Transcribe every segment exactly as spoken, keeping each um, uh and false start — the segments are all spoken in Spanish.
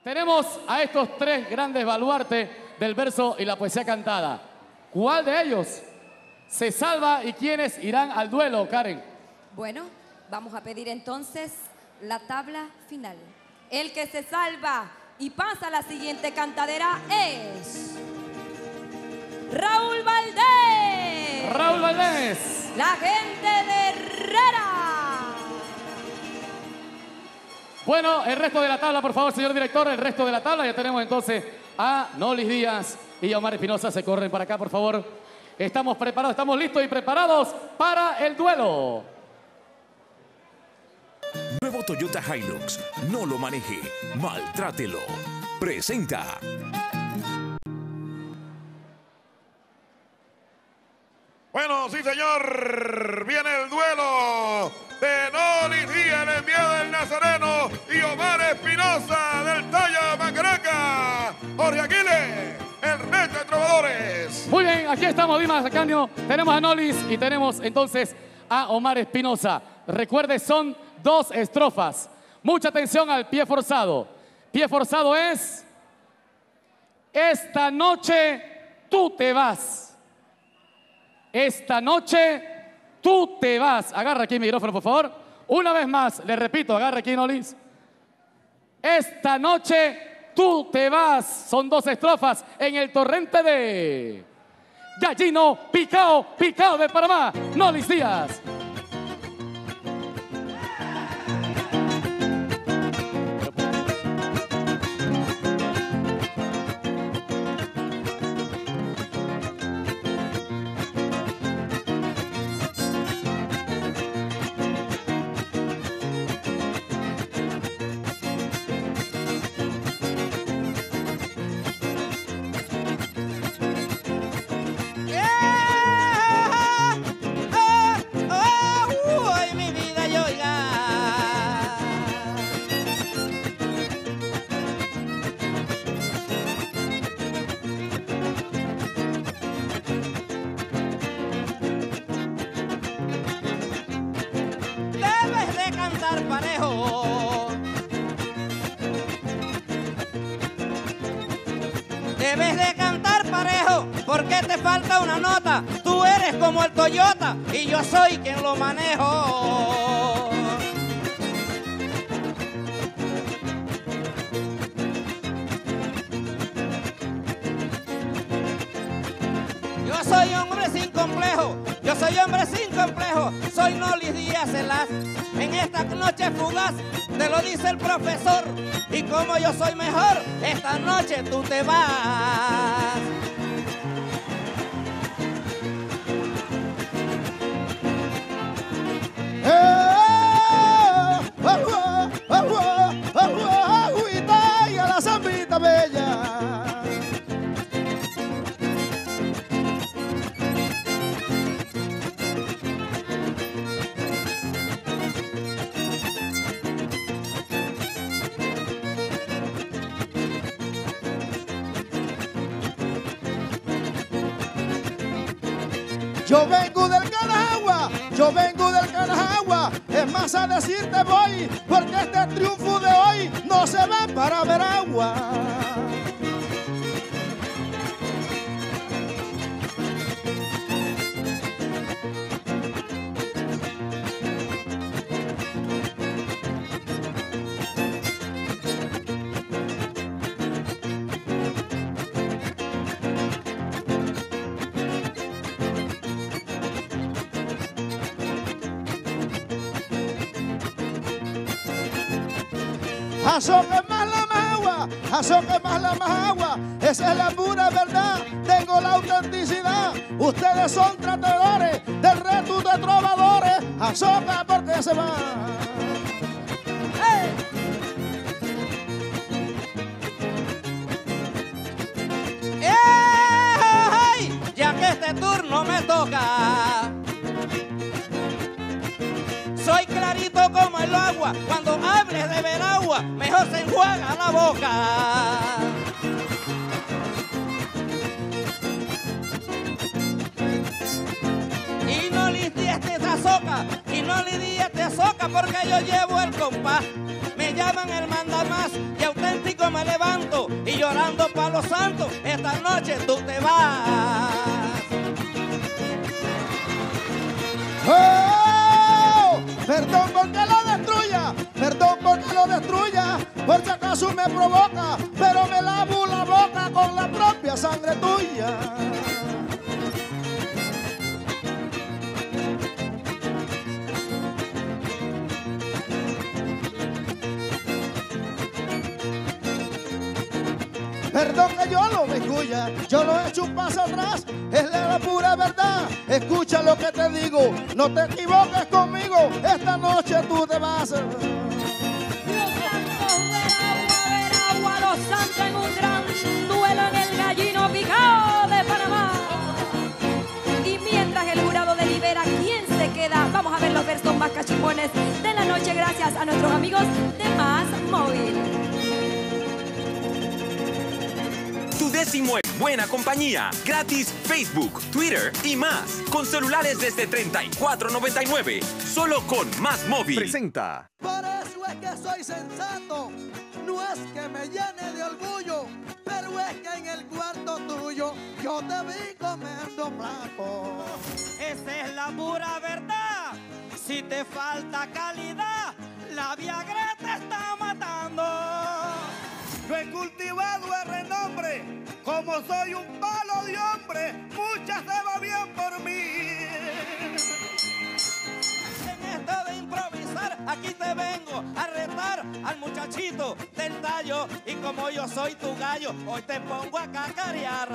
Tenemos a estos tres grandes baluartes del verso y la poesía cantada. ¿Cuál de ellos se salva y quiénes irán al duelo, Karen? Bueno, vamos a pedir entonces la tabla final. El que se salva y pasa a la siguiente cantadera es Raúl Valdés. Raúl Valdés. La gente de Herrera. Bueno, el resto de la tabla, por favor, señor director. El resto de la tabla. Ya tenemos entonces a Nolis Díaz y a Omar Espinosa. Se corren para acá, por favor. Estamos preparados, estamos listos y preparados para el duelo. Nuevo Toyota Hilux. No lo maneje, maltrátelo. Presenta. Bueno, sí, señor. Viene el duelo de Nolis Díaz, el enviado del Nazareno, y Omar Espinosa del Talla Macaraca. Jorge Aquiles, el resto de trovadores. Muy bien, aquí estamos, Dimas Acandio. Tenemos a Nolis y tenemos entonces a Omar Espinosa. Recuerde, son dos estrofas. Mucha atención al pie forzado. Pie forzado es: esta noche tú te vas. Esta noche tú te vas. Agarra aquí el micrófono, por favor. Una vez más, le repito, agarra aquí, Nolis. Esta noche tú te vas. Son dos estrofas en el torrente de Gallino Picao, Picao de Panamá. Nolis Díaz. Parejo. Debes de cantar parejo porque te falta una nota. Tú eres como el Toyota y yo soy quien lo manejo. Yo soy hombre sin complejo. Yo soy hombre sin complejo. Soy Nolis Díaz Celás. En esta noche fugaz te lo dice el profesor. Y como yo soy mejor, esta noche tú te vas. Agüita y a la zambita bella. Yo vengo del Canajagua, yo vengo del Canajagua, es más a decirte voy, porque este triunfo de hoy no se va para ver agua. Azoque más la más agua, azoque más la más agua, esa es la pura verdad, tengo la autenticidad. Ustedes son tratadores del reto de trovadores, azoca porque se va. ¡Hey! ¡Ey! Ya que este turno me toca. Soy clarito como el agua, cuando hables de ver agua, mejor se enjuaga la boca. Y no le Díaz te azoca, y no le Díaz te azoca porque yo llevo el compás. Me llaman el mandamás y auténtico me levanta. llorando palo santo, esta noche tú te vas. ¡Oh! Perdón porque lo destruya, perdón porque lo destruya, por si acaso me provoca, pero me lavo la boca con la propia sangre tuya. Perdón que yo lo descuya, yo lo he hecho un paso atrás, es la pura verdad. Escucha lo que te digo, no te equivoques conmigo, esta noche tú te vas. Los Santos, ver agua, ver agua, los Santos en un gran duelo en el Gallino Picado de Panamá. Y mientras el jurado delibera quién se queda, vamos a ver los versos más cachimbones de la noche gracias a nuestros amigos de Más Móvil. Tu décimo en buena compañía. Gratis Facebook, Twitter y más. Con celulares desde treinta y cuatro noventa y nueve. Solo con Más Móvil. Presenta. Por eso es que soy sensato, no es que me llene de orgullo, pero es que en el cuarto tuyo yo te vi comiendo flaco. Esa es la pura verdad. Si te falta calidad, la Viagra te está matando. Yo he cultivado el renombre, como soy un palo de hombre, muchas se va bien por mí. En esto de improvisar, aquí te vengo a retar al muchachito del tallo. Y como yo soy tu gallo, hoy te pongo a cacarear.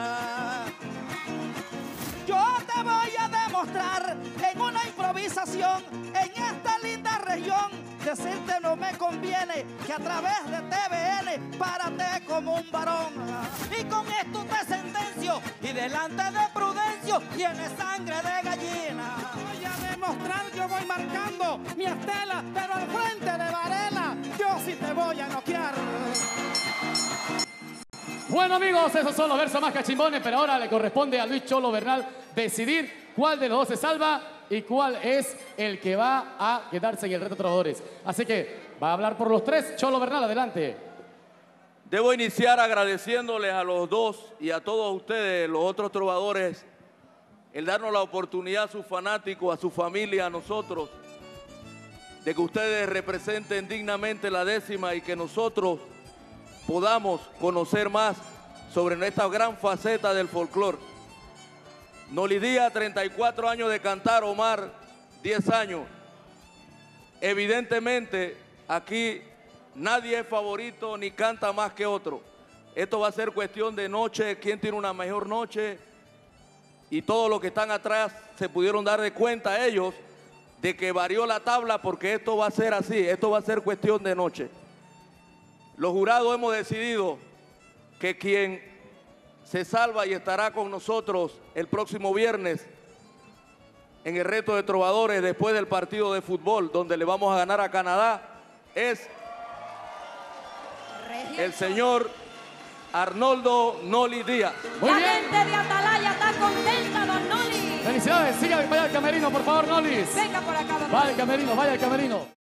Yo te voy a demostrar en una improvisación en esta linda región. Decirte no me conviene que a través de T V N párate como un varón. Y con esto te sentencio y delante de Prudencio tienes sangre de gallina. Voy a demostrar, yo voy marcando mi estela, pero al frente de Varela yo sí te voy a noquear. Bueno amigos, esos son los versos más cachimbones, pero ahora le corresponde a Luis Cholo Bernal decidir cuál de los dos se salva y cuál es el que va a quedarse en el reto de trovadores. Así que va a hablar por los tres. Cholo Bernal, adelante. Debo iniciar agradeciéndoles a los dos y a todos ustedes, los otros trovadores, el darnos la oportunidad a sus fanáticos, a su familia, a nosotros, de que ustedes representen dignamente la décima y que nosotros podamos conocer más sobre esta gran faceta del folclore. Noli Díaz, treinta y cuatro años de cantar, Omar, diez años. Evidentemente, aquí nadie es favorito ni canta más que otro. Esto va a ser cuestión de noche, quién tiene una mejor noche. Y todos los que están atrás se pudieron dar de cuenta ellos de que varió la tabla porque esto va a ser así, esto va a ser cuestión de noche. Los jurados hemos decidido que quien se salva y estará con nosotros el próximo viernes en el reto de trovadores después del partido de fútbol donde le vamos a ganar a Canadá es el señor Arnoldo Noli Díaz. Muy La bien. gente de Atalaya está contenta, don Noli. Felicidades. Siga, vaya al camerino, por favor, Nolis. Venga por acá, don Vaya Noli. al camerino, vaya al camerino.